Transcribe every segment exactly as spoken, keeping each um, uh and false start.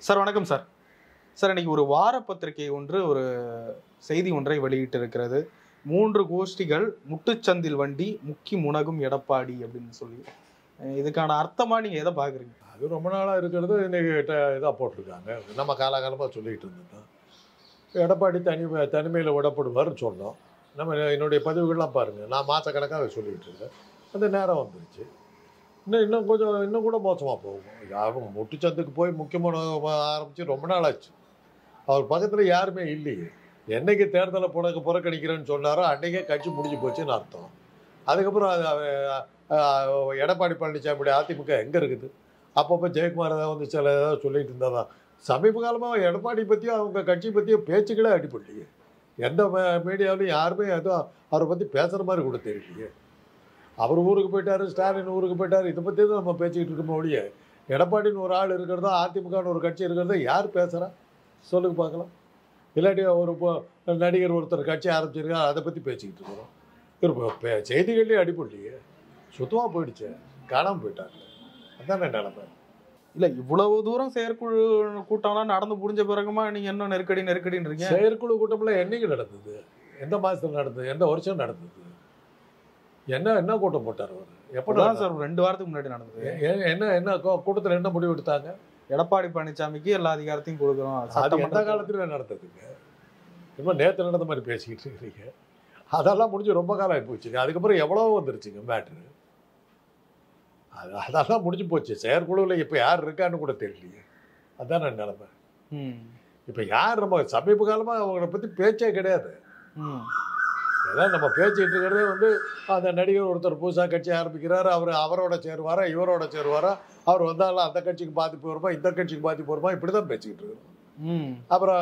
Sir வணக்கம் sir. Sir இன்னைக்கு ஒரு வார பத்திரிகை ஒன்று ஒரு செய்தி ஒன்றை வெளியிட்டு இருக்கிறது. மூன்று கோஷ்டிகள் முட்டுச்சந்தில் வண்டி முக்கி முனகும் எடப்பாடி அப்படின்னு சொல்லி. இதுக்கான அர்த்தமா நீங்க எதை பாக்குறீங்க? அது ரொம்ப நாளாக இருக்கிறது இன்னைக்கு இதாக போட்டிருக்காங்க. நம்ம காலகாலமாக சொல்லிக்கிட்டு இருந்தோம். எடப்பாடி தனி தனிமையில் விடப்படுவார்னு சொன்னோம். நம்ம என்னுடைய பதிவுகள்லாம் பாருங்கள், நான் மாதக்கணக்காக சொல்லிக்கிட்டு இருக்கேன். அந்த நேரம் வந்துருச்சு. இன்னும் இன்னும் கொஞ்சம் இன்னும் கூட மோசமாக போகும். அவங்க முட்டுச்சந்துக்கு போய் முக்கியமான ஆரம்பித்து ரொம்ப நாள் ஆச்சு. அவர் பக்கத்தில் யாருமே இல்லையே. என்னைக்கு தேர்தலை புறக்க புறக்கணிக்கிறேன்னு சொன்னாரோ அன்றைக்கே கட்சி முடிஞ்சு போச்சுன்னு அர்த்தம். அதுக்கப்புறம் அது எடப்பாடி பழனிசாமியுடைய அதிமுக எங்கே இருக்குது? அப்பப்போ ஜெயக்குமார் ஏதாவது வந்து சில ஏதாவது சொல்லிட்டு இருந்தால் தான். சமீப காலமாக எடப்பாடி பற்றியும் அவங்க கட்சி பற்றியும் பேச்சுக்களே அடிப்படலையே. எந்த மீடியாவிலையும் யாருமே எதுவும் அவரை பற்றி பேசுகிற மாதிரி கூட தெரியலையே. அவர் ஊருக்கு போயிட்டார், ஸ்டாலின் ஊருக்கு போயிட்டார், இதை பற்றி தான் நம்ம பேசிக்கிட்டு இருக்கோம் ஒழிய எடப்பாடின்னு ஒரு ஆள் இருக்கிறதா, அதிமுகன்னு ஒரு கட்சி இருக்கிறதா யார் பேசுகிறா சொல்லுங்க பார்க்கலாம். இல்லாட்டி ஒரு நடிகர் ஒருத்தர் கட்சி ஆரம்பிச்சிருக்காரு, அதை பற்றி பேசிக்கிட்டு இருக்கிறோம். இப்போ செய்திகள்லேயே அடிப்படலையே, சுத்தமாக போயிடுச்சு, காணாமல் போயிட்டாங்க. அதானே நிலைமை. இல்லை, இவ்வளவு தூரம் செயற்குழு கூட்டம்லாம் நடந்து முடிஞ்ச பிறகுமா நீங்கள் இன்னும் நெருக்கடி நெருக்கடின்றீங்க? செயற்குழு கூட்டம்லாம் என்னைக்கு நடந்தது? எந்த மாதத்தில் நடந்தது? எந்த வருஷம் நடந்தது? என்ன என்ன கூட்டம் போட்டார் அவர்? எப்போதான் சார்? ரெண்டு வாரத்துக்கு முன்னாடி நடந்தது. என்ன என்ன கூட்டத்தில் என்ன முடிவு எடுத்தாங்க? எடப்பாடி பழனிசாமிக்கு எல்லா அதிகாரத்தையும் கொடுக்குறோம். அது எந்த காலத்துல நடந்ததுங்க? இன்னும் நேற்று நடந்த மாதிரி பேசிக்கிட்டு இருக்கிறீங்க. அதெல்லாம் முடிஞ்சு ரொம்ப காலம் ஆகி போச்சுங்க. அதுக்கப்புறம் எவ்வளோ வந்துருச்சுங்க மேட்ரு. அது அதெல்லாம் முடிஞ்சு போச்சு. செயற்குழுவில் இப்போ யார் இருக்கான்னு கூட தெரியலையே. அதுதான் நான் நிலைமை. இப்போ யார் நம்ம சமீப காலமாக அவங்கள பற்றி பேச்சே கிடையாது. ஏதாவது நம்ம பேசிக்கிட்டு இருக்கிறதே வந்து அந்த நடிகர் ஒருத்தர் புதுசாக கட்சி ஆரம்பிக்கிறாரு, அவர் அவரோட சேருவாரா இவரோட சேருவாரா, அவர் வந்தாலும் அந்த கட்சிக்கு பாதிப்பு வருமா இந்த கட்சிக்கு பாதிப்பு வருமா, இப்படி தான் பேசிக்கிட்டு இருக்கிறோம். அப்புறம்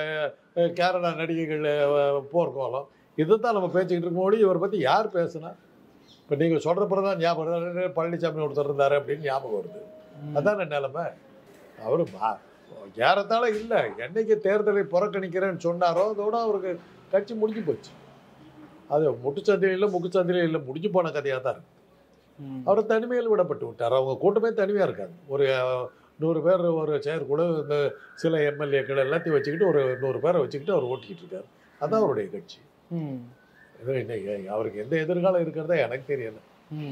கேரளா நடிகைகள் போர்க்கோலம், இதை தான் நம்ம பேசிக்கிட்டு இருக்கோம். இவரை பற்றி யார் பேசுனா? இப்போ நீங்கள் சொல்கிறப்பறம் தான் ஞாபகம், பழனிசாமி ஒருத்தர் இருந்தார் அப்படின்னு ஞாபகம் வருது. அதான் நிலைமை. அவர் ஏறத்தாழ இல்லை, என்னைக்கு தேர்தலை புறக்கணிக்கிறேன்னு சொன்னாரோ அதோட அவருக்கு கட்சி முடிஞ்சு போச்சு. அது முட்டுச்சந்தையில் இல்லை முக்குச்சந்தையில் இல்லை, முடிஞ்சு போன கதையாக தான் இருக்குது. அவர் தனிமையில் விடப்பட்டு விட்டார். அவங்க கூட்டமே தனிமையாக இருக்காது. ஒரு நூறு பேர் ஒரு செயற்குழு, இந்த சில எம்எல்ஏக்கள் எல்லாத்தையும் வச்சுக்கிட்டு ஒரு நூறு பேரை வச்சுக்கிட்டு அவர் ஓட்டிக்கிட்டு இருக்கார். அதுதான் அவருடைய கட்சி. இன்னைக்கு அவருக்கு எந்த எதிர்காலம் இருக்கிறதா எனக்கு தெரியல.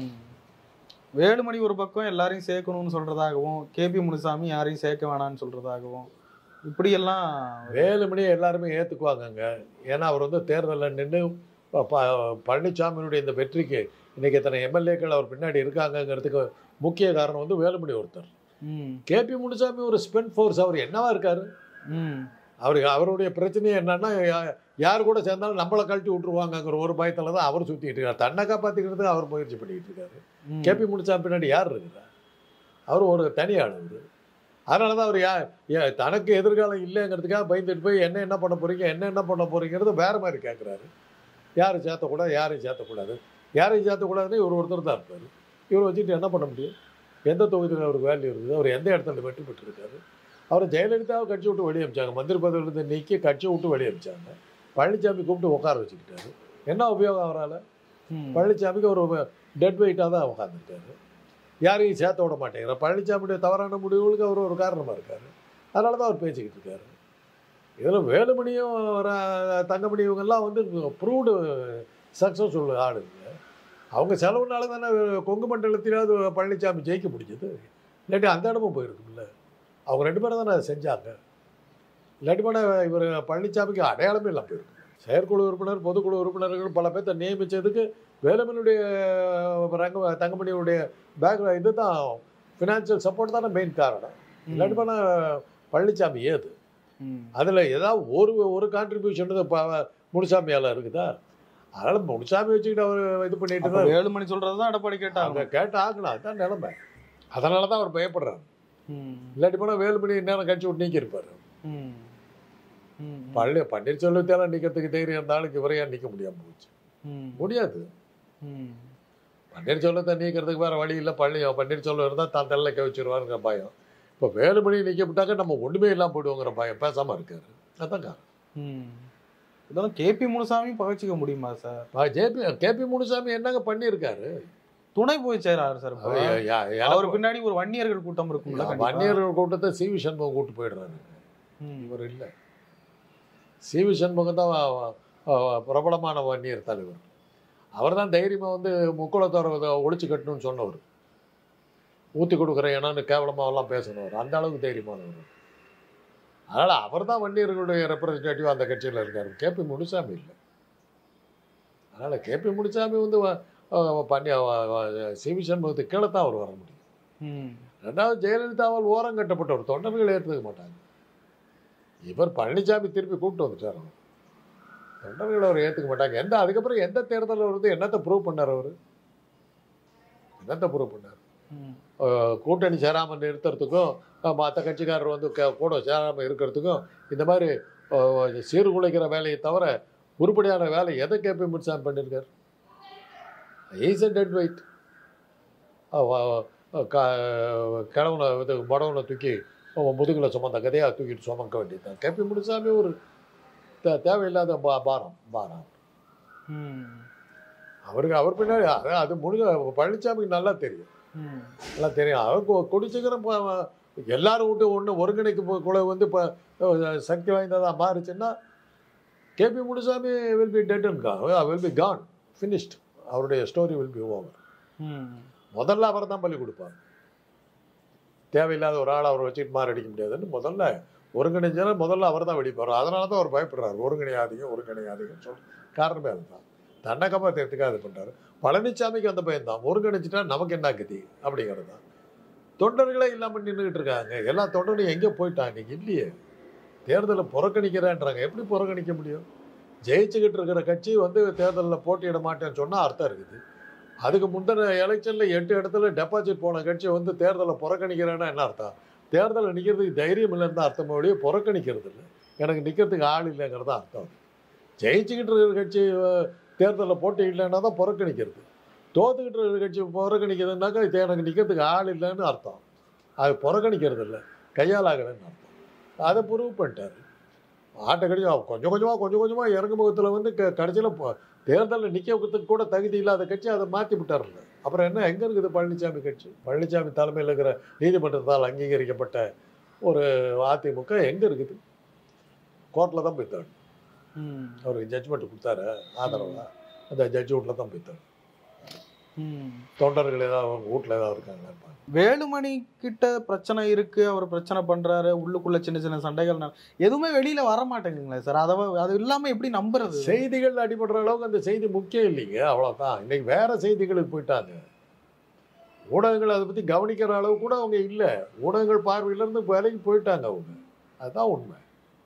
வேலுமணி ஒரு பக்கம் எல்லாரையும் சேர்க்கணும்னு சொல்றதாகவும், கே பி முனுசாமி யாரையும் சேர்க்க வேணாம்னு சொல்றதாகவும், இப்படியெல்லாம் வேலுமணியை எல்லாருமே ஏற்றுக்குவாங்கங்க. ஏன்னா அவர் வந்து தேர்தலில் நின்று பழனிசாமியினுடைய இந்த வெற்றிக்கு இன்னைக்கு எத்தனை எம்எல்ஏக்கள் அவர் பின்னாடி இருக்காங்கிறதுக்கு முக்கிய காரணம் வந்து வேலுமணி ஒருத்தர். கே பி முனுசாமி ஒரு ஸ்பெண்ட் ஃபோர்ஸ். அவர் என்னவா இருக்காரு? அவருக்கு அவருடைய பிரச்சனையே என்னன்னா, யார் கூட சேர்ந்தாலும் நம்மளை கழட்டி விட்டுருவாங்கங்கிற ஒரு பயத்தில் தான் அவர் சுற்றிட்டு இருக்காரு. தன்னை காப்பாற்றிக்கிறதுக்கு அவர் முயற்சி பண்ணிக்கிட்டு இருக்காரு. கே பி முனுசாமி பின்னாடி யார் இருக்கிறார்? அவர் ஒரு தனி ஆள். அதனால தான் அவர் யா தனக்கு எதிர்காலம் இல்லைங்கிறதுக்காக பயந்துட்டு போய் என்ன என்ன பண்ண போகிறீங்க என்ன என்ன பண்ண போகிறீங்கிறது வேறு மாதிரி கேட்குறாரு. யாரும் சேர்த்தக்கூடாது யாரையும் சேர்த்தக்கூடாது யாரையும் சேர்த்தக்கூடாதுன்னு இவர் ஒருத்தர் தான் இருப்பார். இவர் வச்சுட்டு என்ன பண்ண முடியும்? எந்த தொகுதியில் அவருக்கு வேல்யூ இருக்குது? அவர் எந்த இடத்துல வெற்றி பெற்றிருக்காரு? அவர் ஜெயலலிதாவை கட்சி விட்டு வெளியே அமிச்சாங்க, மந்திரி பதவியிலிருந்து நீக்கி கட்சியை விட்டு வெளியே அமிச்சாங்க. பழனிசாமி கூப்பிட்டு உட்கார வச்சுக்கிட்டாரு. என்ன உபயோகம் அவரால்? பழனிசாமிக்கு ஒரு டெட் வெயிட்டாக தான் உட்காந்துருக்காரு. யாரையும் சேர்த்த விட மாட்டேங்கிறார். பழனிசாமியுடைய தவறான முடிவுகளுக்கு அவர் ஒரு காரணமாக இருக்கார். அதனால தான் அவர் பேசிக்கிட்டு இருக்காரு. இதில் வேலுமணியும் தங்கமணி இவங்கெல்லாம் வந்து ப்ரூவ்டு சக்ஸஸ்ஃபுல் ஆளுங்க. அவங்க செலவுனால தானே கொங்கு மண்டலத்திலாவது பழனிசாமி ஜெயிக்க முடிஞ்சது. இல்லாட்டி அந்த இடமும் போயிருக்கும்ல. அவங்க ரெண்டு பேரும் தானே செஞ்சாங்க. இல்லாட்டி போனால் இவர் பழனிசாமிக்கு அடையாளமே இல்லாமல் போயிருக்கும். செயற்குழு உறுப்பினர் பொதுக்குழு உறுப்பினர்கள் பல பேர்த்த நியமித்ததுக்கு வேலுமணியுடைய ரங்க தங்கமணியுடைய பேக் இது தான் ஃபினான்ஷியல் சப்போர்ட் தானே மெயின் காரணம். இல்லாட்டி போனால் பழனிசாமி ஏது? அதில் ஏதாவது ஒரு ஒரு கான்ட்ரிபியூஷன் முனுசாமியால் இருக்குதா? அதனால் முனுசாமி வச்சுக்கிட்டு அவர் இது பண்ணிட்டு தான் வேலுமணி சொல்கிறது தான் எடப்பாடி கேட்டாங்க கேட்டு ஆகணும். அதுதான் நிலைமை. அதனால தான் அவர் பயப்படுறாரு. இல்லாட்டி போனால் வேலுமணி நேரம் கட்சி விட்டு நீக்கியிருப்பார். பள்ளி பன்னீர்செல்வத்தால நிற்கிறதுக்கு தைரியம் இருந்தாலும் இவரையா நிற்க முடியாமல் போச்சு. முடியாது. பன்னீர்செல்வத்தை நீக்கிறதுக்கு வேறு வழி இல்லை. பள்ளி பன்னீர்செல்வம் இருந்தால் தான் தள்ள கவிச்சிருவாருங்கிற பயம். இப்போ வேலுமணி நிற்கப்பட்டாக்க நம்ம ஒன்றுமே இல்லாமல் போயிடுவோங்கிற பயம் பேசாமல் இருக்காரு. அதுதான் காரணம். இதெல்லாம் கே பி முனுசாமி பகச்சிக்க முடியுமா sir? JP K P Munusamy என்னங்க பண்ணியிருக்காரு? துணை பொதுச் செயலாளர் சார். அவர் பின்னாடி ஒரு வன்னியர்கள் கூட்டம் இருக்கும்ல. வன்னியர்கள் கூட்டத்தை சி வி சண்முகம் கூட்டு போயிடுறாரு. இவர் இல்லை. சி வி சண்முகம் தான் பிரபலமான வன்னியர் தலைவர். அவர் தான் தைரியமாக வந்து முக்குளத்தோரை ஒழிச்சு கட்டணும்னு சொன்னவர். ஊற்றி கொடுக்குற ஏன்னான்னு கேவலமாகலாம் பேசணும். அந்த அளவுக்கு தைரியமானவர். அதனால் அவர் தான் வன்னியர்களுடைய ரெப்ரஸன்டேட்டிவ் அந்த கட்சியில் இருக்கார். கே பி முனுசாமி இல்லை. அதனால் கே பி முனுசாமி வந்து பண்ணி சி வி சண்முகத்துக்கு கீழே தான் அவர் வர முடியும். ரெண்டாவது ஜெயலலிதாவால் ஓரம் கட்டப்பட்டவர். தொண்டர்கள் ஏற்றுக்க மாட்டாங்க. இவர் பழனிசாமி திருப்பி கூப்பிட்டு வந்துட்டார். தொண்டர்கள் அவர் ஏற்றுக்க மாட்டாங்க. எந்த அதுக்கப்புறம் எந்த தேர்தலில் வந்து என்னத்தை ப்ரூவ் பண்ணார்? அவர் என்னத்தை ப்ரூவ் பண்ணார்? கூட்டணி சேராமல் நிறுத்துறதுக்கும் மற்ற கட்சிக்காரர் வந்து கூட சேராமல் இருக்கிறதுக்கும் இந்த மாதிரி சீர்குலைக்கிற வேலையை தவிர உருப்படியான வேலை எதை கே பி முனுசாமி பண்ணியிருக்கார்? Is a dead weight. கிழவனை இது மடவனை தூக்கி முதுகில் சுமந்த கதையாக தூக்கிட்டு சுமக்க வேண்டியதுதான். கே பி முனுசாமி ஒரு தேவையில்லாத பா பாரம் பாரம் அவருக்கு. அவர் பின்னாடி அது முழுக பழனிசாமிக்கு நல்லா தெரியும். நல்லா தெரியும். அவர் குடிச்சுக்கிற எல்லாரும் விட்டு ஒன்று ஒருங்கிணைக்கு கூட வந்து இப்போ சக்தி வாய்ந்ததாக மாறுச்சுன்னா K P Munusamy will be dead and gone, will be gone, finished. அவருடைய ஸ்டோரி வில் பி ஓவர். முதல்ல அவர் தான் பலி கொடுப்பார். தேவையில்லாத ஒரு ஆள் அவர் வச்சுட்டு மாறு அடிக்க முடியாதுன்னு முதல்ல ஒருங்கிணைஞ்சால முதல்ல அவர் தான் வெடிப்பார். அதனால தான் அவர் பயப்படுறாரு. ஒருங்கிணையாதீங்க ஒருங்கிணையாதீங்கன்னு சொல்லி காரணமே அதுதான். தன்னை காப்பாற்றுறதுக்காக இது பண்ணுறாரு. பழனிசாமிக்கு அந்த பயம் தான். ஒருங்கிணைச்சிட்டா நமக்கு என்ன கதி அப்படிங்கிறது தான். தொண்டர்களே இல்லாமல் நின்றுக்கிட்டு இருக்காங்க. எல்லா தொண்டர்களும் எங்கே போயிட்டாங்க? இன்னைக்கு இல்லையே. தேர்தலில் புறக்கணிக்கிறேன்றாங்க. எப்படி புறக்கணிக்க முடியும்? ஜெயிச்சுக்கிட்டு இருக்கிற கட்சி வந்து தேர்தலில் போட்டியிட மாட்டேன்னு சொன்னால் அர்த்தம் இருக்குது. அதுக்கு முந்தின எலெக்ஷனில் எட்டு இடத்துல டெபாசிட் போன கட்சி வந்து தேர்தலில் புறக்கணிக்கிறேன்னா என்ன அர்த்தம்? தேர்தலில் நிற்கிறதுக்கு தைரியம் இல்லைன்னு தான் அர்த்தம். ஒழிய புறக்கணிக்கிறது இல்லை. எனக்கு நிற்கிறதுக்கு ஆள் இல்லைங்கிறது அர்த்தம். ஜெயிச்சுக்கிட்டு இருக்கிற கட்சி தேர்தலில் போட்டி இல்லைன்னா தான் புறக்கணிக்கிறது. தோத்துக்கிட்டு இருக்கிற கட்சி புறக்கணிக்கிறதுனாக்கா இது எனக்கு நிற்கிறதுக்கு ஆள் இல்லைன்னு அர்த்தம். அது புறக்கணிக்கிறது இல்லை, கையால் ஆகலைன்னு அர்த்தம். அதை ப்ரூவ் பண்ணிட்டார். ஆட்டை கடிச்சு கொஞ்சம் கொஞ்சமாக கொஞ்சம் கொஞ்சமாக இறங்கு முகத்தில் வந்து க கடைசியில் தேர்தலில் நிற்கிறதுக்கு கூட தகுதி இல்லாத கட்சி அதை மாற்றி விட்டார்ல. அப்புறம் என்ன எங்கே இருக்குது பழனிசாமி கட்சி? பழனிசாமி தலைமையில் இருக்கிற நீதிமன்றத்தால் அங்கீகரிக்கப்பட்ட ஒரு அதிமுக எங்கே இருக்குது? கோர்ட்டில் தான் போய்த்தாரு. அவருக்கு ஜட்ஜ்மெண்ட் கொடுத்தாரு ஆதரவாக. அந்த ஜட்ஜ் வீட்டில் தான் போய்த்தாரு. தொண்டர்கள் ஏதாவது அவங்க வீட்டில் ஏதாவது இருக்காங்க. வேலுமணி கிட்ட பிரச்சனை இருக்கு, அவர் பிரச்சனை பண்றாரு, உள்ளுக்குள்ள சின்ன சின்ன சண்டைகள் எதுவுமே வெளியில வர மாட்டேங்குங்களா சார்? அதை அது இல்லாம எப்படி நம்புறது? செய்திகள் அடிபடுற அளவுக்கு அந்த செய்தி முக்கியம் இல்லைங்க, அவ்வளவுதான். இன்னைக்கு வேற செய்திகளுக்கு போயிட்டாங்க. ஊடகங்கள் அதை பத்தி கவனிக்கிற அளவு கூட அவங்க இல்லை. ஊடகங்கள் பார்வையிலிருந்து விலைக்கு போயிட்டாங்க அவங்க. அதுதான் உண்மை.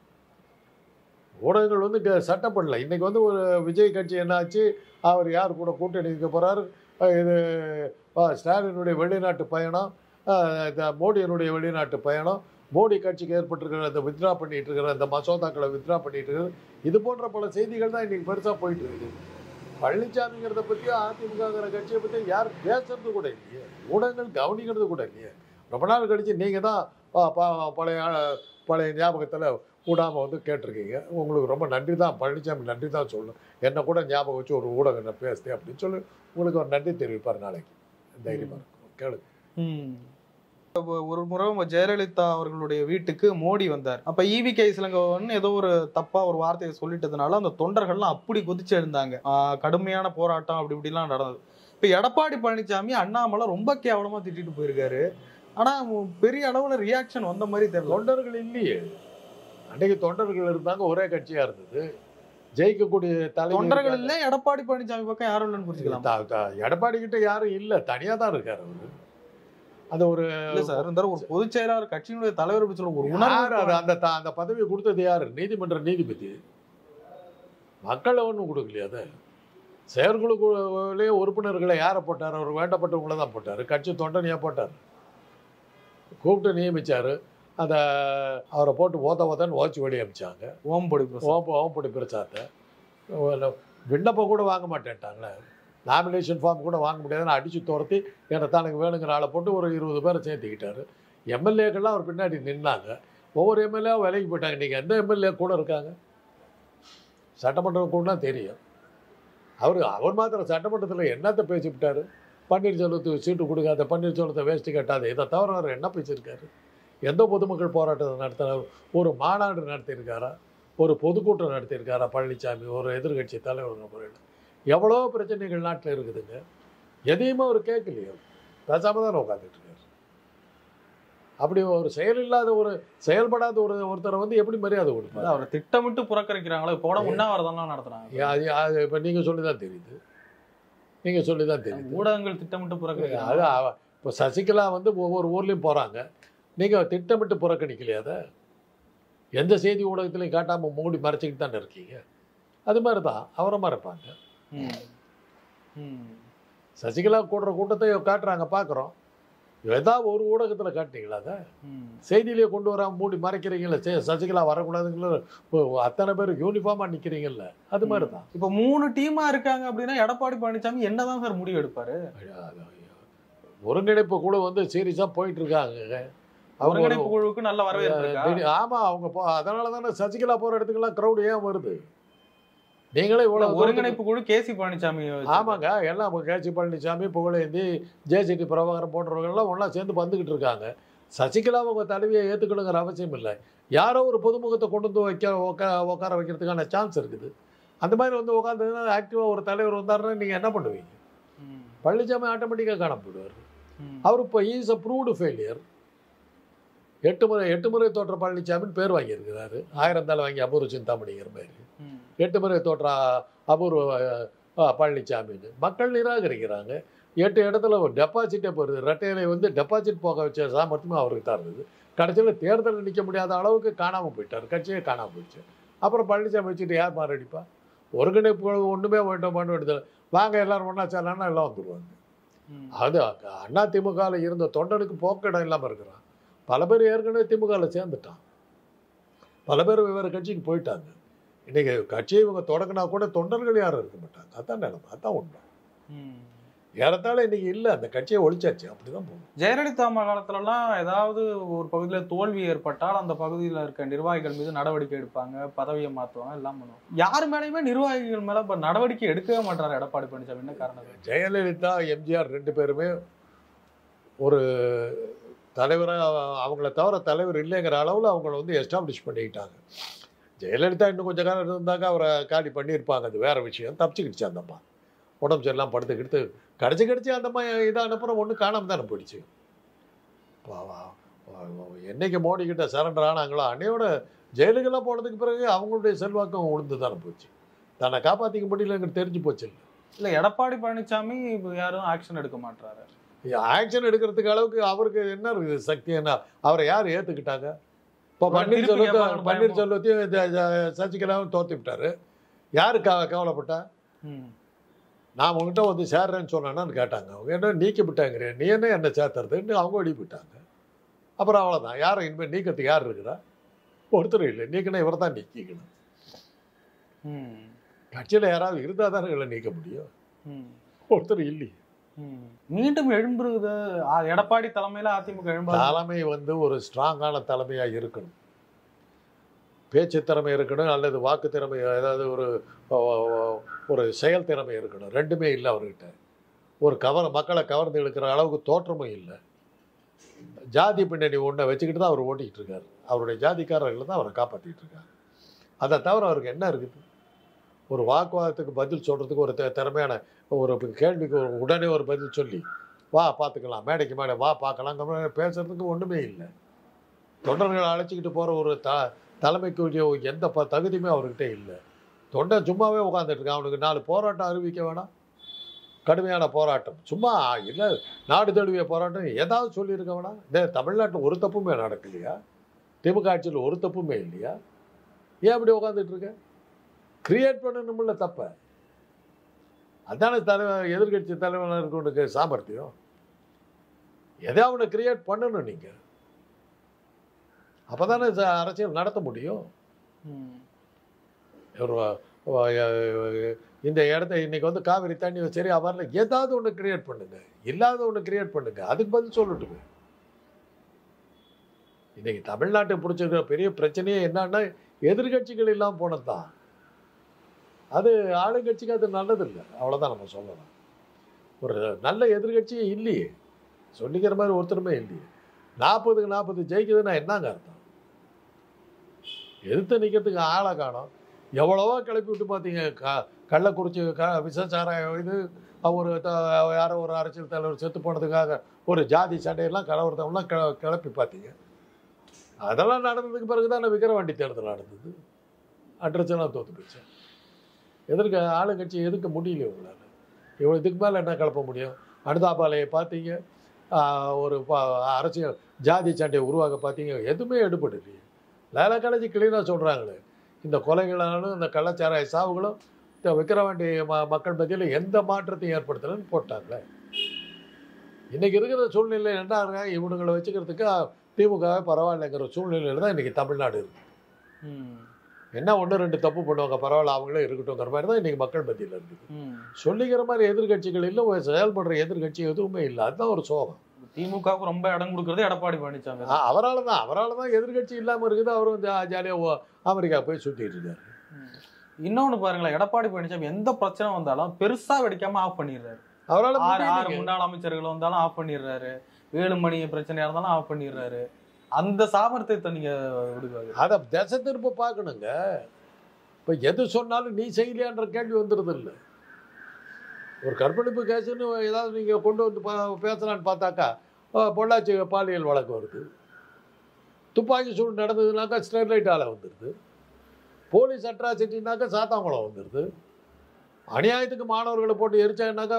ஊடகங்கள் வந்து சட்டம் பண்ணல. இன்னைக்கு வந்து ஒரு விஜய் கட்சி என்னாச்சு, அவர் யார் கூட கூட்டணி இருக்க போறாரு, இது ஸ்டாலினுடைய வெளிநாட்டு பயணம், மோடியினுடைய வெளிநாட்டு பயணம், மோடி கட்சிக்கு ஏற்பட்டிருக்கிற இந்த வித்ரா பண்ணிட்டு இருக்கிற இந்த மசோதாக்களை வித்ரா பண்ணிட்டு இருக்கிறது, இது போன்ற பல செய்திகள் தான் இன்னைக்கு பெருசாக போயிட்டு இருக்குது. பழனிசாமிங்கிறத பற்றியும் அதிமுகங்கிற கட்சியை பற்றி யார் பேசுறது கூட இல்லையே. ஊடகங்கள் கவனிக்கிறது கூட இல்லையே. ரொம்ப நாள் கழிச்சு நீங்கள் தான் பழைய பழைய ஞாபகத்தில் கூடாமல் வந்து கேட்டிருக்கீங்க. உங்களுக்கு ரொம்ப நன்றி தான், பழனிசாமி நன்றி தான் சொல்லணும். என்னை கூட ஞாபகம் வச்சு ஒரு ஊடகம் என்ன பேசுது அப்படின்னு சொல்லி உங்களுக்கு ஒரு நன்றி தெரிவிப்பார் நாளைக்கு. தைரியமாக இருக்கும், கேளுங்க. ஒரு முறை ஜெயலலிதா அவர்களுடைய வீட்டுக்கு மோடி வந்தார். அப்ப ஈவி கே இளங்கோவன் ஏதோ ஒரு தப்பா ஒரு வார்த்தையை சொல்லிட்டதுனால அந்த தொண்டர்கள்லாம் அப்படி குதிச்சு எழுந்தாங்க. கடுமையான போராட்டம் அப்படி இப்படிலாம் நடந்தது. இப்ப எடப்பாடி பழனிசாமி அண்ணாமலை ரொம்ப கேவலமா திட்டிட்டு போயிருக்காரு. ஆனா பெரிய அளவுல ரியாக்ஷன் வந்த மாதிரி தெரியல. தொண்டர்கள் இல்லையே. அன்றைக்கு தொண்டர்கள் இருந்தாங்க, ஒரே கட்சியா இருந்தது. ஜெயிக்கக்கூடிய தொண்டர்கள் இல்லை, எடப்பாடி பழனிசாமி பக்கம் யாரும் இல்லைன்னு புரிஞ்சுக்கலாம். எடப்பாடி கிட்ட யாரும் இல்லை, தனியா தான் இருக்காரு அவரு. அது ஒரு சார் ஒரு பொதுச் செயலாளர் கட்சியினுடைய தலைவர் சொல்ல ஒரு உணர்வு. அந்த அந்த பதவியை கொடுத்தது யாரு? நீதிமன்ற நீதிபதி. மக்களை ஒன்றும் கொடுக்கலையா? அதை செயற்குழுலே உறுப்பினர்களை யாரை போட்டார்? அவர் வேண்டப்பட்டவங்கள தான் போட்டார். கட்சி தொண்டனையா போட்டார், கூப்பிட்டு நியமிச்சாரு. அந்த அவரை போட்டு ஓத ஓதன்னு ஓச்சு வெளியே அமிச்சாங்க. ஓம்பொடி ஓம் ஓம்பொடி பிரச்சாரத்தை விண்ணப்பம் கூட வாங்க மாட்டேன்ட்டாங்களே. நாமினேஷன் ஃபார்ம் கூட வாங்க முடியாதுன்னு அடித்து துரத்தி என்னை தனக்கு வேணுங்கிற ஆளை போட்டு ஒரு இருபது பேரை சேர்த்துக்கிட்டாரு. எம்எல்ஏக்கள்லாம் அவர் பின்னாடி நின்னாங்க. ஒவ்வொரு எம்எல்ஏவும் விலைக்கு போயிட்டாங்க. நீங்கள் எந்த எம்எல்ஏ கூட இருக்காங்க? சட்டமன்றம் கூட தெரியும். அவர் அவர் மாத்திரம் சட்டமன்றத்தில் என்னத்தை பேசிவிட்டார்? பன்னீர்செல்வத்துக்கு சீட்டு கொடுக்காத, பன்னீர்செல்வத்தை வேஸ்ட்டு கட்டாத, இதை தவிர அவர் என்ன பேசியிருக்காரு? எந்த பொதுமக்கள் போராட்டத்தை நடத்தினார்? ஒரு மாநாடு நடத்தியிருக்காரா? ஒரு பொதுக்கூட்டம் நடத்தியிருக்காரா பழனிசாமி ஒரு எதிர்கட்சி தலைவர் முறையில்? எவ்வளோ பிரச்சனைகள் நாட்டில் இருக்குதுங்க, எதையுமே அவர் கேட்கலையோ, பேசாம தான் உட்காந்துட்டு இருக்காரு. அப்படி ஒரு செயல் இல்லாத ஒரு செயல்படாத ஒரு ஒருத்தரை வந்து எப்படி மரியாதை கொடுப்பாரு? அவரை திட்டமிட்டு புறக்கணிக்கிறாங்களோ, இப்போ கூட உண்ணாவிரதம்லாம் நடத்துறாங்க. இப்போ நீங்கள் சொல்லி தான் தெரியுது, நீங்கள் சொல்லி தான் தெரியுது. ஊடகங்கள் திட்டமிட்டு புறக்கணிக்கிறாங்க. அது இப்போ சசிகலா வந்து ஒவ்வொரு ஊர்லேயும் போகிறாங்க, நீங்கள் திட்டமிட்டு புறக்கணிக்கலையா? அதை எந்த செய்தி ஊடகத்திலையும் காட்டாமல் மூடி மறைச்சிக்கிட்டு தானே இருக்கீங்க. அது மாதிரி தான் அவரை மறைப்பாங்க. சசிகலா கூடுற கூட்டத்தை காட்டுறாங்க, பார்க்குறோம். ஏதாவது ஒரு ஊடகத்தில் காட்டினீங்களா? அதை செய்தியிலேயே கொண்டு வராமல் மூடி மறைக்கிறீங்களா? சே சசிகலா வரக்கூடாதுங்கள அத்தனை பேர் யூனிஃபார்மாக நிற்கிறீங்கல்ல, அது மாதிரி தான். இப்போ மூணு டீமா இருக்காங்க அப்படின்னா எடப்பாடி பழனிசாமி என்னதான் சார் முடிவு எடுப்பாரு? ஒருங்கிணைப்பு குழு வந்து சீரியஸாக போயிட்டு இருக்காங்க. ஒருங்கிணைப்பு குழுவுக்கு நல்ல வரவேற்பு. ஆமா, அவங்க போ அதனால தானே சசிகலா போற இடத்துக்குலாம் கிரௌடு ஏன் வருது? நீங்களே இவ்வளவு ஒருங்கிணைப்பு குழு கேசி பழனிசாமி. ஆமாங்க, எல்லாம் கேசி பழனிசாமி, புகழேந்தி, ஜேசிடி பிரபாகரன் போன்றவர்கள்லாம் ஒன்றா சேர்ந்து வந்துக்கிட்டு இருக்காங்க. சசிகலா அவங்க தலைவியை ஏற்றுக்கணுங்கிற அவசியம் இல்லை. யாரோ ஒரு பொதுமுகத்தை கொண்டு வந்து வைக்க உட்கா உட்கார வைக்கிறதுக்கான சான்ஸ் இருக்குது. அந்த மாதிரி வந்து உட்காந்துன்னா ஆக்டிவாக ஒரு தலைவர் வந்தாருன்னா நீங்கள் என்ன பண்ணுவீங்க? பழனிசாமி ஆட்டோமேட்டிக்காக காணப்படுவார். அவர் இப்போ ஈஸ் அ ப்ரூவ்டு ஃபெயிலியர். எட்டு முறை எட்டு முறை தோற்ற பழனிசாமின்னு பேர் வாங்கியிருக்கிறாரு. ஆயிரம் தலை வாங்கி அபூர்வ சிந்தாமணிங்கிற மாதிரி எட்டு முறை தோற்ற அபூர்வ பழனிசாமின்னு மக்கள் நிராகரிக்கிறாங்க. எட்டு இடத்துல ஒரு டெபாசிட்டே போடுது. ரெட்டையிலை வந்து டெபாசிட் போக வச்ச சாமர்த்தியமும் அவருக்கு தான் இருந்தது. கடைசியில் தேர்தலில் நிற்க முடியாத அளவுக்கு காணாமல் போயிட்டார், கட்சியே காணாமல் போயிடுச்சு. அப்புறம் பழனிசாமி வச்சுட்டு யார் மாறடிப்பா? ஒருங்கிணைப்பு ஒன்றுமே வேண்டாம் பண்ண வேண்டியது. வாங்க எல்லாரும் ஒன்றா சேரலான்னா எல்லாம் வந்துடுவாங்க. அது அண்ணா திமுகவில் இருந்த தொண்டனுக்கு போக்கிடம் இல்லாமல் இருக்கிறான். பல பேர் ஏற்கனவே திமுகவில் சேர்ந்துட்டான், பல பேர் வெவ்வேறு கட்சிக்கு போயிட்டாங்க. இன்னைக்கு கட்சியை இவங்க தொடங்கினா கூட தொண்டர்கள் யாரும் இருக்க மாட்டாங்க. அதான் நிலைமை, அதான் உண்மை. ஏறத்தாழ இன்னைக்கு இல்லை, அந்த கட்சியை ஒழிச்சாச்சு. அப்படிதான் போகும். ஜெயலலிதா அம்மா காலத்துலலாம் ஏதாவது ஒரு பகுதியில் தோல்வி ஏற்பட்டால் அந்த பகுதியில் இருக்க நிர்வாகிகள் மீது நடவடிக்கை எடுப்பாங்க, பதவியை மாற்றுவாங்க, எல்லாம் பண்ணுவாங்க. யார் மேலேயுமே நிர்வாகிகள் மேலே இப்போ நடவடிக்கை எடுக்கவே மாட்டாரு எடப்பாடி பழனிசாமி. என்ன காரணம்? ஜெயலலிதா எம்ஜிஆர் ரெண்டு பேருமே ஒரு தலைவராக அவங்கள தவிர தலைவர் இல்லைங்கிற அளவில் அவங்கள வந்து எஸ்டாப்ளிஷ் பண்ணிக்கிட்டாங்க. ஜெயலலிதா இன்னும் கொஞ்சம் காலம் இருந்தாங்க, அவரை காலி பண்ணியிருப்பாங்க, அது வேறு விஷயம். தப்பிச்சுக்கிடுச்சு அந்தம்மா, உடம்பு சரியில்லாம் படுத்துக்கிட்டு கடிச்சு கடிச்சு அந்தம்மா இதாக அனுப்புகிற ஒன்று காணாமல் தானே போயிடுச்சு. என்னைக்கு மோடி கிட்ட சரண்டர் ஆனாங்களோ அன்னையோட ஜெயிலுக்கெல்லாம் போனதுக்கு பிறகு அவங்களுடைய செல்வாக்கம் உளுந்து தானே போச்சு. தன்னை காப்பாற்றிக்க முடியலங்கிறது தெரிஞ்சு போச்சு. இல்லை இல்லை எடப்பாடி பழனிசாமி இப்போ யாரும் ஆக்ஷன் எடுக்க மாட்டாரு. ஆக்ஷன் எடுக்கிறதுக்கு அளவுக்கு அவருக்கு என்ன இருக்குது சக்தி? என்ன அவரை யார் ஏற்றுக்கிட்டாங்க? இப்போ பன்னீர்செல்வத்தையும் பன்னீர்செல்வத்தையும் சசிகலாவும் தோற்று விட்டாரு. யாரு க கவலைப்பட்டா? நான் உங்ககிட்ட வந்து சேர்றேன்னு சொன்னேன்னு கேட்டாங்க. அவங்க என்ன நீக்கி விட்டாங்கிற, நீ என்ன என்ன சேர்த்துறதுன்னு அவங்க வெளியே போயிட்டாங்க. அப்புறம் அவ்வளோதான். யாரை இனிமேல் நீக்கத்துக்கு யார் இருக்கிறா? ஒருத்தர் இல்லை. நீக்கணும் இவரை தான் நீக்கிக்கணும். கட்சியில் யாராவது இருந்தால் தானே இவங்களை நீக்க முடியும். ஒருத்தர் இல்லையே. மீண்டும் எழும்புறது எடப்பாடி தலைமையில அதிமுக எழும்ப தலைமை வந்து ஒரு ஸ்ட்ராங்கான தலைமையா இருக்கணும். பேச்சு திறமை இருக்கணும், அல்லது வாக்கு திறமை, ஏதாவது ஒரு ஒரு செயல் திறமை இருக்கணும். ரெண்டுமே இல்லை அவர்கிட்ட. ஒரு கவர் மக்களை கவர்ந்து இழுக்கிற அளவுக்கு தோற்றமும் இல்லை. ஜாதி பின்னணி ஒன்றை வச்சுக்கிட்டு தான் அவர் ஓட்டிக்கிட்டு இருக்காரு. அவருடைய ஜாதிக்காரர்களை தான் அவரை காப்பாற்றிட்டு இருக்காரு. அதை தவிர அவருக்கு என்ன இருக்குது? ஒரு வாக்குவாதத்துக்கு பதில் சொல்கிறதுக்கு ஒரு திறமையான ஒரு கேள்விக்கு ஒரு உடனே ஒரு பதில் சொல்லி வா பார்த்துக்கலாம், மேடைக்கு மேடை வா பார்க்கலாங்கிற பேசுறதுக்கு ஒன்றுமே இல்லை. தொண்டர்களை அழைச்சிக்கிட்டு போகிற ஒரு த தலைமைக்குரிய எந்த ப தகுதியுமே அவர்கிட்ட இல்லை. தொண்டர் சும்மாவே உட்காந்துட்டு இருக்கான். அவனுக்கு நாலு போராட்டம் அறிவிக்க வேணாம், கடுமையான போராட்டம் சும்மா இல்லை, நாடு தழுவிய போராட்டம் ஏதாவது சொல்லியிருக்க வேணாம். இந்த தமிழ்நாட்டில் ஒரு தப்புமே நடக்கலையா? திமுக ஆட்சியில் ஒரு தப்புமே இல்லையா? ஏன் அப்படி உட்காந்துட்டு இருக்க? கிரியேட் பண்ணணும்ல தப்ப. அதானே தலைவர், எதிர்கட்சி தலைவர்களுக்கு உனக்கு சாமர்த்தியம். எதாவது ஒன்று கிரியேட் பண்ணணும் நீங்க, அப்பதானே அரசியல் நடத்த முடியும். இந்த இடத்த இன்னைக்கு வந்து காவிரி தண்ணி சரி அவர்ல ஏதாவது ஒன்று கிரியேட் பண்ணுங்க, இல்லாத ஒன்று கிரியேட் பண்ணுங்க, அதுக்கு பதில் சொல்லட்டுமே. இன்னைக்கு தமிழ்நாட்டை பிடிச்சிருக்கிற பெரிய பிரச்சனையே என்னன்னா எதிர்கட்சிகள் இல்லாமல் போனதுதான். அது ஆளுங்கட்சிக்கு அது நல்லதில்லை, அவ்வளோதான் நம்ம சொல்லலாம். ஒரு நல்ல எதிர்கட்சியே இல்லையே, சொல்லிக்கிற மாதிரி ஒருத்தருமே இல்லையே. நாற்பதுக்கு நாற்பது ஜெயிக்குதுன்னா என்னங்க அர்த்தம்? எதிர்த்து நிற்கிறதுக்கு ஆளை காணும். எவ்வளவோ கிளப்பி விட்டு பார்த்தீங்க. க கள்ளக்குறிச்சி க விசச்சாராயம் இது ஒரு யாரோ ஒரு அரசியல் தலைவர் செத்து போனதுக்காக ஒரு ஜாதி சண்டையெல்லாம் கலவரத்தெல்லாம் க கிளப்பி பார்த்தீங்க. அதெல்லாம் நடந்ததுக்கு பிறகு தான் விக்கிரவாண்டி தேர்தல் நடந்தது. அட்ரஸ் எல்லாம் தோற்று போச்சு. எதிர்க்க ஆளுங்கட்சி எதிர்க்க முடியல உங்களால். இவ்வளோ இதுக்கு மேலே என்ன கிளப்ப முடியும்? அனுதாபாலையை பார்த்தீங்க, ஒரு அரசியல் ஜாதி சண்டையை உருவாக்க பார்த்தீங்க, எதுவுமே எடுபடலையே. லேலா காலேஜ் கிளீனாக சொல்கிறாங்களே, இந்த கொலைகளாலும் இந்த கள்ளச்சாராய சாவுகளும் இந்த விக்கிரவாண்டி ம மக்கள் மத்தியில் எந்த மாற்றத்தையும் ஏற்படுத்தலைன்னு போட்டாங்களே. இன்றைக்கி இருக்கிற சூழ்நிலை என்ன, இவனுங்களை வச்சுக்கிறதுக்கு திமுகவே பரவாயில்லைங்கிற சூழ்நிலையில் தான் இன்றைக்கி தமிழ்நாடு இருக்குது. என்ன ஒன்று ரெண்டு தப்பு பண்ணுவாங்க, பரவாயில்ல அவங்களே இருக்கட்டும்ங்கிற மாதிரி தான் இன்றைக்கி மக்கள் மத்தியில் இருக்குது. சொல்லிக்கிற மாதிரி எதிர்கட்சிகள் இல்லை, செயல்படுற எதிர்கட்சி எதுவுமே இல்லை. அதுதான் ஒரு சோகம். திமுகவுக்கு ரொம்ப இடம் கொடுக்குறது எடப்பாடி பழனிசாமி. அவரால் தான் அவரால் தான் எதிர்கட்சி இல்லாமல் இருக்குது. அவரும் ஜாலியாக அமெரிக்கா போய் சுற்றிட்டு இருக்காரு. இன்னொன்று பாருங்களேன், எடப்பாடி பழனிசாமி எந்த பிரச்சனை வந்தாலும் பெருசா வெடிக்காம ஆஃப் பண்ணிடுறாரு. அவரால் ஆறு ஆறு முன்னாள் அமைச்சர்கள் வந்தாலும் ஆஃப் பண்ணிடுறாரு. வேலுமணி பிரச்சனையா இருந்தாலும் ஆஃப் பண்ணிடுறாரு. அந்த சாமர்த்தியத்தை நீங்க விடுவாங்க. அதை திசை திரும்ப பார்க்கணுங்க. இப்போ எது சொன்னாலும் நீ செய்யலையான்ற கேள்வி வந்துடுது இல்லை. ஒரு கற்பழிப்பு கேஸுன்னு ஏதாவது நீங்கள் கொண்டு வந்து பேசலான்னு பார்த்தாக்கா பொள்ளாச்சி பாலியல் வழக்கு வருது. துப்பாக்கி சூடு நடந்ததுனாக்கா ஸ்டெர்லைட் ஆலை வந்துடுது. போலீஸ் அட்ராசிட்டினாக்கா சாத்தாங்குளம் வந்துடுது. அநியாயத்துக்கு மாணவர்களை போட்டு எரிச்சாங்கனாக்கா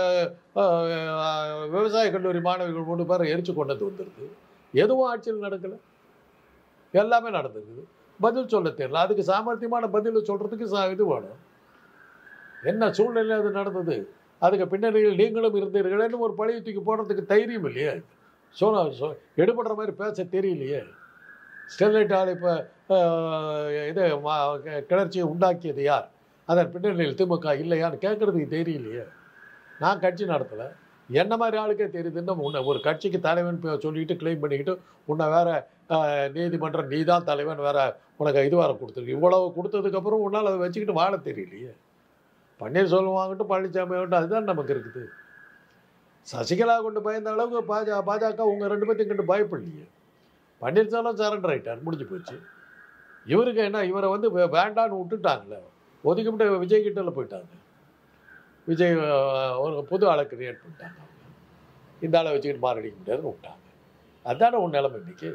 விவசாய கல்லூரி மாணவிகள் மூணு பேரை எரிச்சு கொண்டது வந்துடுது. எதுவும் ஆட்சியில் நடக்கலை, எல்லாமே நடந்துருக்குது. பதில் சொல்ல தெரியல. அதுக்கு சாமர்த்தியமான பதில் சொல்கிறதுக்கு சா இது வேணும். என்ன சூழ்நிலை அது நடந்தது, அதுக்கு பின்னணியில் நீங்களும் இருந்தீர்களேன்னு ஒரு பழைய தூக்கி போடுறதுக்கு தைரியம் இல்லையே. சோனா சோ எடுபடுற மாதிரி பேச தெரியலையே. ஸ்டெர்லைட் ஆலை இப்போ இது கிளர்ச்சியை உண்டாக்கியது யார், அதன் பின்னணியில் திமுக இல்லையான்னு கேட்குறதுக்கு தெரியலையே. நான் கட்சி நடத்தலை, என்ன மாதிரி ஆளுக்கே தெரியுதுன்னு உன்னை ஒரு கட்சிக்கு தலைவன் சொல்லிக்கிட்டு கிளைம் பண்ணிக்கிட்டு உன்னை வேற நீதிமன்றம் நீ தான் தலைவன் வேற உனக்கு இது வேற கொடுத்துருக்கு. இவ்வளவு கொடுத்ததுக்கப்புறம் உன்னால் அதை வச்சுக்கிட்டு வாழ தெரியலையே. பன்னீர்செல்வம் வாங்கட்டும் பழனிசாமி ஆகட்டும், அதுதான் நமக்கு இருக்குது. சசிகலா கொண்டு பயந்த அளவுக்கு பாஜக பாஜக உங்கள் ரெண்டு பேர்த்தையும் கொண்டு பயப்படலையே. பன்னீர்செல்வம் சரண்டர் ஆகிட்டார், முடிஞ்சு போச்சு. இவருக்கு என்ன, இவரை வந்து வேண்டான்னு விட்டுட்டாங்களே, ஒதுக்கிவிட்டு விஜய் கிட்டல போயிட்டாங்க. விஜய் ஒரு புது ஆளை கிரியேட் பண்ணிட்டாங்க. இந்த ஆளை வச்சுக்கிட்டு மாரடிக்க முடியாதுன்னு விட்டாங்க. அதுதானே உன் நிலைமை இன்னைக்கு.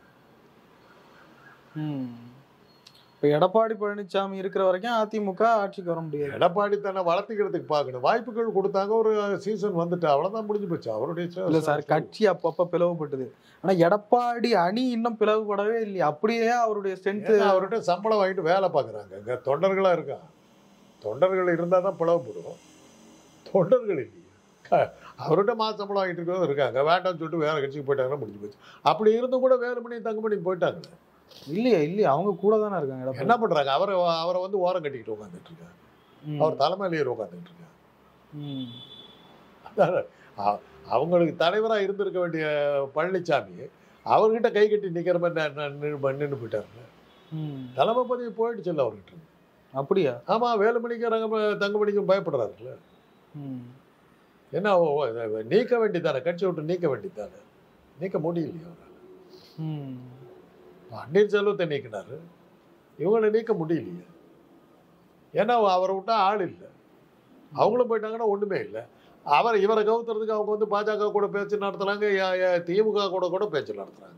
இப்போ எடப்பாடி பழனிசாமி இருக்கிற வரைக்கும் அதிமுக ஆட்சிக்கு வர முடியாது. எடப்பாடி தன்னை வளர்த்துக்கிறதுக்கு பார்க்கணும். வாய்ப்புகள் கொடுத்தாங்க, ஒரு சீசன் வந்துட்டு அவ்வளோதான், முடிஞ்சு போச்சு அவருடைய. இல்லை சார், கட்சி அப்பப்போ பிளவுபட்டது. ஆனால் எடப்பாடி அணி இன்னும் பிளவுபடவே இல்லையா? அப்படியே அவருடைய ஸ்ட்ரென்த். அவர்கிட்ட சம்பளம் வாங்கிட்டு வேலை பார்க்குறாங்க. இங்கே தொண்டர்களாக இருக்கா, தொண்டர்கள் இருந்தால் தான் பிளவுபடும். தொண்டர்கள் இல்லையா, அவர்கிட்ட மாத சம்பளம் வாங்கிட்டு இருக்கிறவங்க இருக்காங்க. வேண்டாம்னு சொல்லிட்டு வேறு கட்சிக்கு போயிட்டாங்கன்னா முடிஞ்சு போச்சு. அப்படி இருந்தும் கூட வேலுமணி தங்கமணி போயிட்டாங்க இல்லையா? இல்லையா, அவங்க கூட தானே இருக்காங்க. என்ன பண்ணுறாங்க, அவரை அவரை வந்து ஓரம் கட்டிக்கிட்டு உட்காந்துட்டு இருக்காங்க. அவர் தலைமையிலேயே உட்காந்துட்டு இருக்காங்க. அவங்களுக்கு தலைவராக இருந்திருக்க வேண்டிய பழனிசாமி அவர்கிட்ட கை கட்டி நிற்கிற மாதிரி நின்று போயிட்டாருங்க. தலைமை பதவி போயிடுச்சு இல்லை அவர்கிட்ட. அப்படியா? ஆமாம், வேலுமணிக்கும் ரங்க தங்கமணிக்கும் பயப்படுறாருல்ல. என்ன நீக்க வேண்டியதானே, கட்சி விட்டு நீக்க வேண்டியதானே, நீக்க முடியலையே அவரால். பன்னீர்செல்வத்தை நீக்கினாரு, இவங்களை நீக்க முடியலையே. ஏன்னா அவரை விட்டா ஆள் இல்லை. அவங்களும் போயிட்டாங்கன்னா ஒன்றுமே இல்லை. அவர் இவரை கவுத்துறதுக்கு அவங்க வந்து பாஜக கூட பேச்சு நடத்துகிறாங்க, திமுக கூட கூட பேச்சு நடத்துகிறாங்க.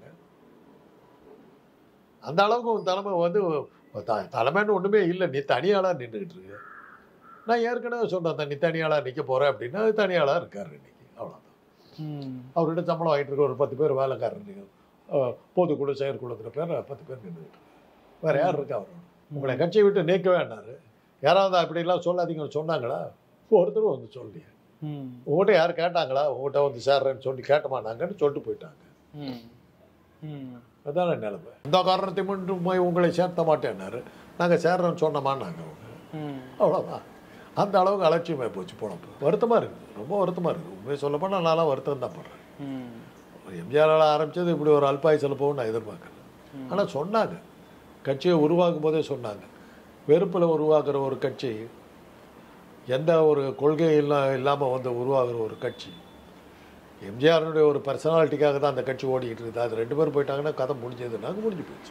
அந்த அளவுக்கு தலைமை வந்து தலைமைன்னு ஒன்றுமே இல்லை, நீ தனியாளாக நின்றுக்கிட்டு இருக்கு. நான் ஏற்கனவே சொன்னேன், நீ தனியாளாக நிற்க போகிறேன் அப்படின்னா அது தனியாளாக இருக்காரு இன்னைக்கு, அவ்வளோதான். அவர்கிட்ட சம்பளம் வாங்கிட்டு இருக்க ஒரு பத்து பேர் வேலைக்காரர், நீங்கள் பொதுக்குழு செயற்குழுத்துல பேர் பத்து பேர் நின்றுக்கிட்டு இருக்கு. வேறு யார் இருக்கா அவரோட? உங்களை கட்சியை விட்டு நீக்க வேண்டாரு. யாராவது அப்படிலாம் சொல்லாதீங்கன்னு சொன்னாங்களா? ஒருத்தரும் வந்து சொல்லியே. உங்கள்கிட்ட யார் கேட்டாங்களா, உங்கள்கிட்ட வந்து சேர்றேன்னு சொல்லி கேட்டமாட்டாங்கன்னு சொல்லிட்டு போயிட்டாங்க. அதான நிலைமை. இந்த காரணத்தை மட்டும் போய் உங்களை சேர்த்த மாட்டேன்னாரு, நாங்கள் சேர்றோன்னு சொன்னோமான்னாங்க அவங்க. அவ்வளோதான். அந்த அளவுக்கு அலட்சியமாக போச்சு போனப்போ. வருத்தமாக இருக்குது, ரொம்ப வருத்தமாக இருக்குது. உண்மையை சொல்ல போனால் நான்லாம் வருத்தம் தான் படுறேன். எம்ஜிஆரால் ஆரம்பித்தது இப்படி ஒரு அல்பாயுசில் போகணும்னு நான் எதிர்பார்க்குறேன். ஆனால் சொன்னாங்க, கட்சியை உருவாக்கும் போதே சொன்னாங்க, வெறுப்பில் உருவாக்குற ஒரு கட்சி எந்த ஒரு கொள்கை இல்லா இல்லாமல் வந்து உருவாகிற ஒரு கட்சி. எம்ஜிஆருடைய ஒரு பர்சனாலிட்டிக்காக தான் அந்த கட்சி ஓடிக்கிட்டு இருக்குது. அது ரெண்டு பேரும் போயிட்டாங்கன்னா கதை முடிஞ்சதுனாங்க முடிஞ்சு போயிடுச்சு.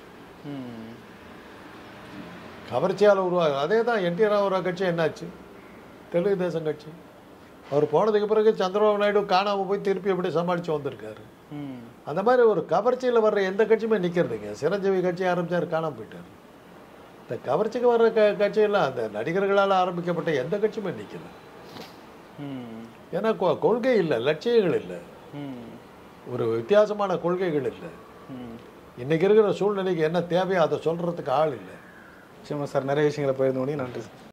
கவர்ச்சியால் உருவாக அதே தான் என் டி ராமராவ் கட்சி என்னாச்சு, தெலுங்கு தேசம் கட்சி. அவர் போனதுக்கு பிறகு சந்திரபாபு நாயுடு காணாமல் போய் திருப்பி எப்படி சமாளித்து வந்திருக்காரு. அந்த மாதிரி ஒரு கவர்ச்சியில் வர்ற எந்த கட்சியுமே நிற்கிறதுங்க. சிரஞ்சீவி கட்சி ஆரம்பித்தார், காணாமல் போயிட்டார். இந்த கவர்ச்சிக்கு வர்ற க கட்சியெல்லாம் அந்த நடிகர்களால் ஆரம்பிக்கப்பட்ட எந்த கட்சியுமே நிற்கல. ஏன்னா கொ கொள்கை இல்லை, லட்சியங்கள் இல்லை, ஒரு வித்தியாசமான கொள்கைகள் இல்லை. இன்னைக்கு இருக்கிற சூழ்நிலைக்கு என்ன தேவையோ அதை சொல்கிறதுக்கு ஆள் இல்லை. நிச்சயமா சார், நிறைய விஷயங்களை பகிர்ந்து நன்றி சார்.